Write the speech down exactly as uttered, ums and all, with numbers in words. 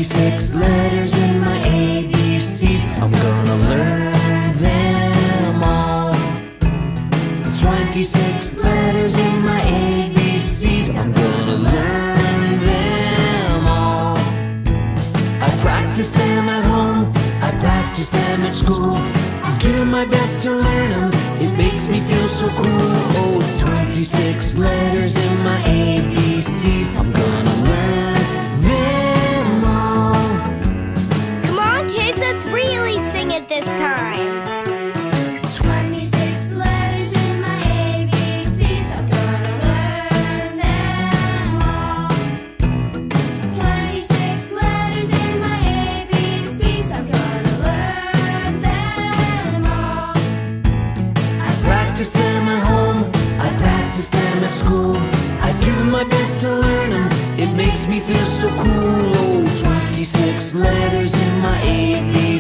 twenty-six letters in my A B Cs. I'm gonna learn them all. twenty-six letters in my A B Cs. I'm gonna learn them all. I practice them at home, I practice them at school. Do my best to learn them, it makes me feel so cool. Oh, twenty-six letters in my A B Cs. I'm gonna learn them all. Come on, kids, let's really sing it this time. twenty-six letters in my A B Cs. I'm gonna learn them all. twenty-six letters in my A B Cs. I'm gonna learn them all. I practice them at home, I practice them at school. I do my best to learn them, it makes me feel so cool. Oh, twenty-six letters in my A B